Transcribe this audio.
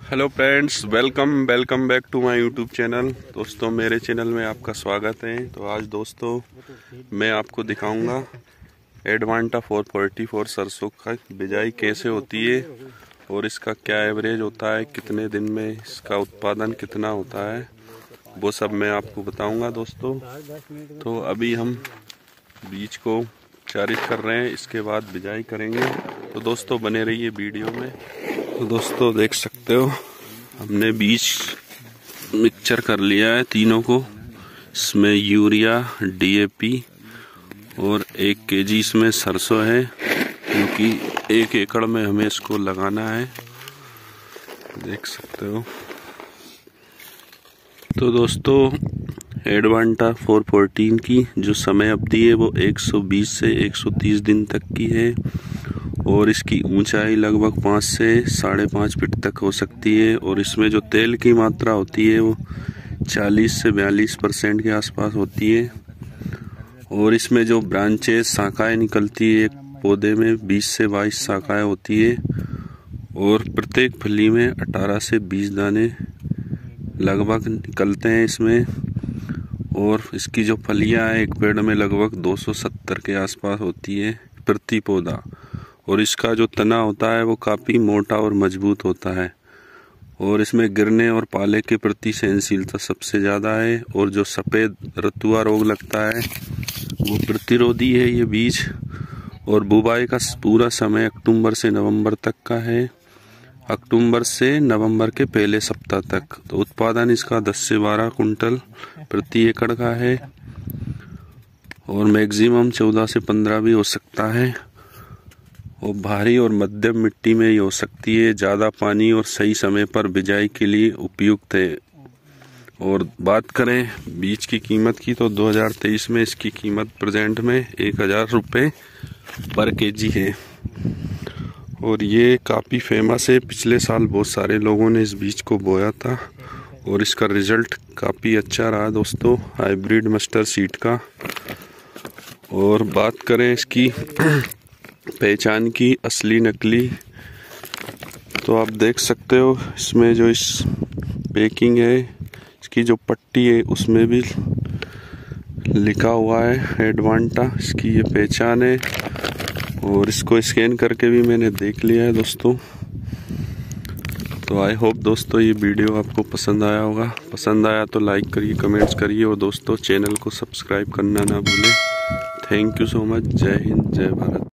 Hello friends, welcome back to my YouTube channel. दोस्तों, मेरे channel में आपका स्वागत है। तो आज दोस्तों मैं आपको दिखाऊंगा एडवांटा 444 सरसों का बिजाई कैसे होती है और इसका क्या एवरेज होता है, कितने दिन में इसका उत्पादन कितना होता है, वो सब मैं आपको बताऊंगा दोस्तों। तो अभी हम बीज को चारित कर रहे हैं, इसके बाद बिजाई करेंगे। तो दोस्तों बने रहिए वीडियो में। तो दोस्तों देख सकते हो, हमने बीज मिक्सचर कर लिया है तीनों को। इसमें यूरिया, डीएपी और 1 केजी इसमें सरसों है, क्योंकि 1 एकड़ में हमें इसको लगाना है, देख सकते हो। तो दोस्तों एडवांटा 414 की जो समय अवधि है वो 120 से 130 दिन तक की है और इसकी ऊंचाई लगभग 5 से 5.5 फीट तक हो सकती है। और इसमें जो तेल की मात्रा होती है वो 40 से 42% के आसपास होती है। और इसमें जो ब्रांचेस, शाखाएं निकलती है, एक पौधे में 20 से 22 शाखाएं होती है और प्रत्येक फली में 18 से 20 दाने लगभग निकलते हैं इसमें। और इसकी जो फलियां है एक पेड़ में लगभग 270 के आसपास होती है प्रति पौधा। और इसका जो तना होता है वो काफ़ी मोटा और मजबूत होता है और इसमें गिरने और पाले के प्रति सहनशीलता सबसे ज़्यादा है। और जो सफ़ेद रतुआ रोग लगता है वो प्रतिरोधी है ये बीज। और बुवाई का पूरा समय अक्टूबर से नवंबर तक का है, अक्टूबर से नवंबर के पहले सप्ताह तक। तो उत्पादन इसका 10 से 12 कुंटल प्रति एकड़ का है और मैक्सिमम 14 से 15 भी हो सकता है। और भारी और मध्यम मिट्टी में ये हो सकती है। ज़्यादा पानी और सही समय पर बिजाई के लिए उपयुक्त है। और बात करें बीज की कीमत की, तो 2023 में इसकी कीमत प्रेजेंट में 1000 रुपये पर केजी है। और ये काफ़ी फेमस है, पिछले साल बहुत सारे लोगों ने इस बीज को बोया था और इसका रिजल्ट काफ़ी अच्छा रहा दोस्तों, हाइब्रिड मस्टर्ड सीड का। और बात करें इसकी पहचान की, असली नकली, तो आप देख सकते हो इसमें जो इस पैकिंग है, इसकी जो पट्टी है उसमें भी लिखा हुआ है एडवांटा, इसकी ये पहचान है। और इसको स्कैन करके भी मैंने देख लिया है दोस्तों। तो आई होप दोस्तों ये वीडियो आपको पसंद आया होगा। पसंद आया तो लाइक करिए, कमेंट्स करिए और दोस्तों चैनल को सब्सक्राइब करना ना भूलें। Thank you so much. जय हिंद, जय भारत।